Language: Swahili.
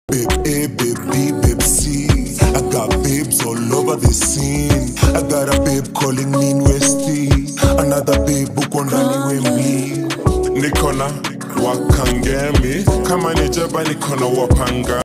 Babe A, babe B, babe C. I got babes all over the scene. I got a babe calling me in Westie. Another babe book on Rani Wembley. Nikona wakangemi kama nijaba nikona wapanga.